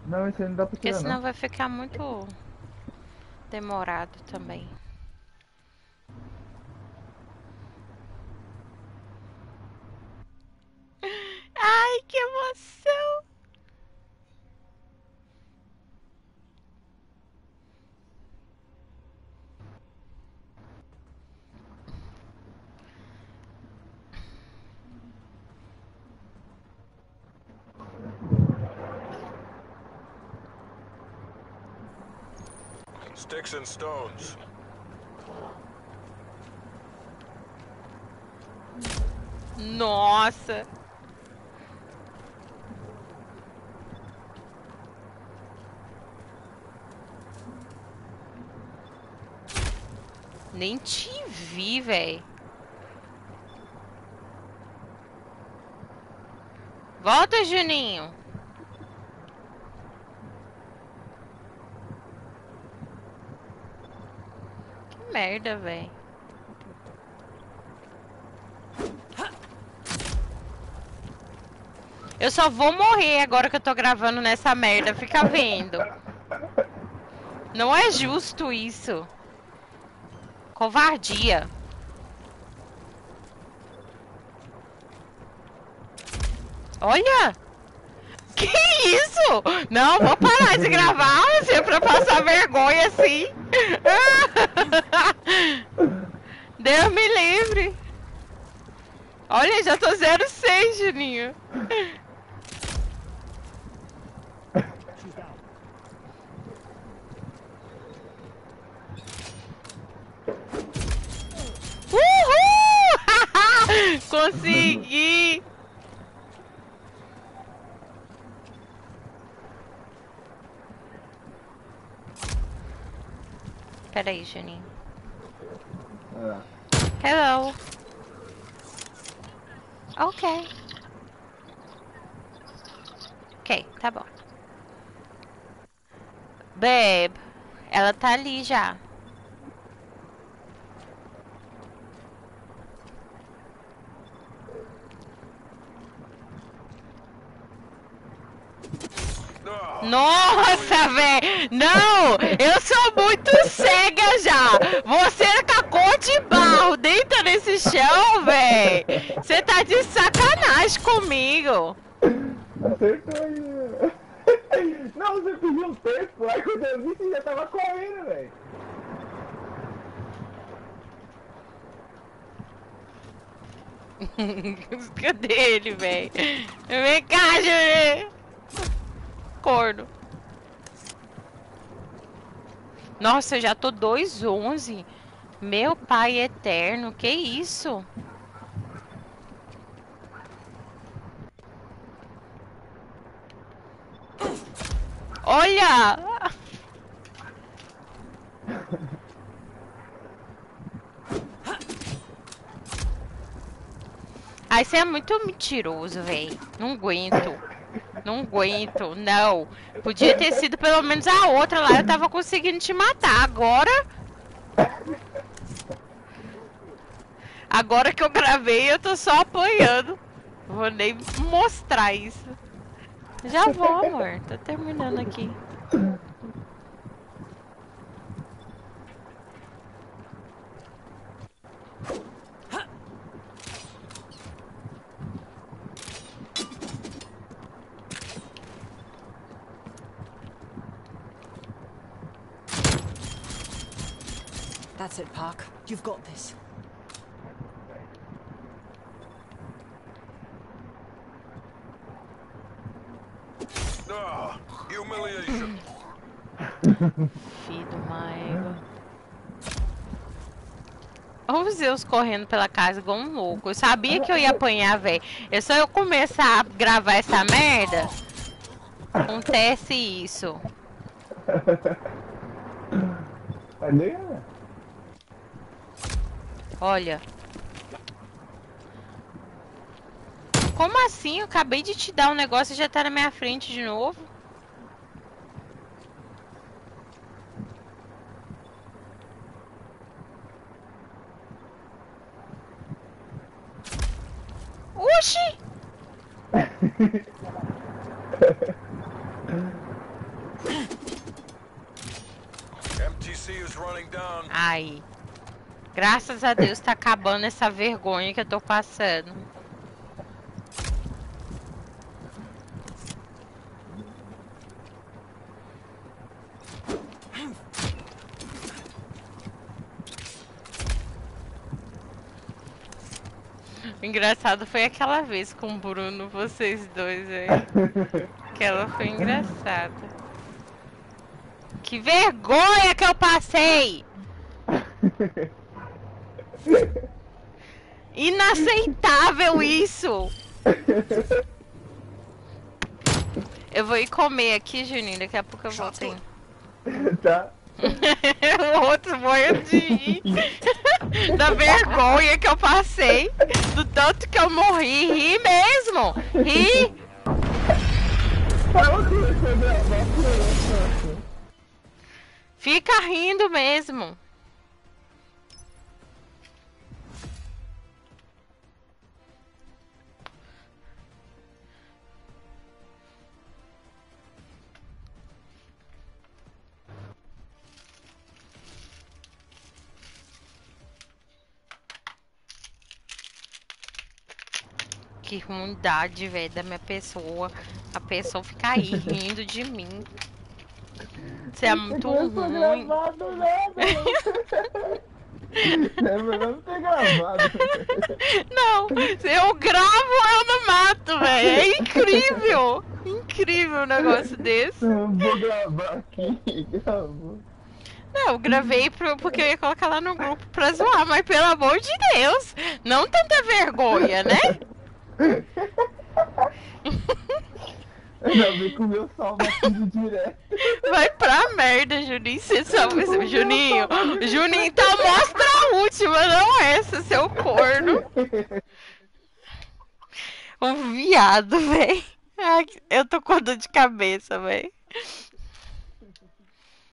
Não, esse aí não dá pra Porque tirar, não. senão vai ficar muito demorado também. Ai, que emoção! Sticks and stones. Nossa! Nem te vi, véi. Volta, Juninho. Que merda, véi. Eu só vou morrer agora que eu tô gravando nessa merda. Fica vendo. Não é justo isso. Covardia. Olha! Que isso? Não, vou parar de gravar se é pra passar vergonha assim. Deus me livre. Olha, já tô 06, Juninho. Uhul! Consegui! Pera aí, Juninho. Ah, Hello. Ok. Ok, tá bom. Babe, ela tá ali já. Nossa, velho! Não! Eu sou muito cega já! Você com a cor de barro deita nesse chão, velho! Você tá de sacanagem comigo! acertou aí, né? Não, você pediu um tempo, aí quando eu vi, você já tava correndo, velho. Cadê ele, velho? Vem cá, Júlio! Corno. Nossa, eu já tô 2:11. Meu pai eterno, que isso? Olha! Ai, você é muito mentiroso, velho. Não aguento. Não aguento, não. Podia ter sido pelo menos a outra lá, eu tava conseguindo te matar. Agora que eu gravei, eu tô só apanhando. Vou nem mostrar isso. Já vou, amor. Tô terminando aqui. That's it, Park. You've got this. Ah, humiliation. Filho do Maigo. Olha os Zeus correndo pela casa igual um louco. Eu sabia que eu ia apanhar, velho. É só eu começar a gravar essa merda. Acontece isso. Cadê, né? Olha. Como assim? Eu acabei de te dar um negócio e já tá na minha frente de novo? Oxi! running down. Ai. Graças a Deus tá acabando essa vergonha que eu tô passando. O engraçado foi aquela vez com o Bruno, vocês dois aí. Aquela foi engraçada. Que vergonha que eu passei! Inaceitável isso! Eu vou ir comer aqui, Juninho, daqui a pouco eu volto aí. Tá? O outro morrendo de rir. Da vergonha que eu passei. Do tanto que eu morri. Ri mesmo! Ri! Fica rindo mesmo. Que ruindade, velho, da minha pessoa. A pessoa ficar aí rindo de mim. Você é muito ruim. Gravado, né? É melhor não ter gravado. Não, se eu gravo, eu não mato, velho. É incrível. Incrível um negócio desse. Eu vou gravar aqui. Gravo. Não, eu gravei porque eu ia colocar lá no grupo pra zoar, mas pelo amor de Deus, não tanta vergonha, né? Ainda bem que o meu salva tudo direto. Vai pra merda, Juninho. Você salva esse Juninho. Juninho, então mostra a última, não essa, seu corno. Um viado, velho. Eu tô com dor de cabeça, velho.